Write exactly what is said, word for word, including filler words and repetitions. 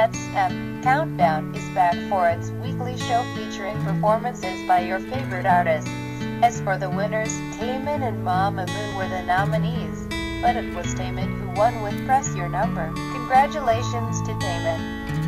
Let's M Countdown is back for its weekly show featuring performances by your favorite artists. As for the winners, Taemin and Mamamoo were the nominees, but it was Taemin who won with Press Your Number. Congratulations to Taemin.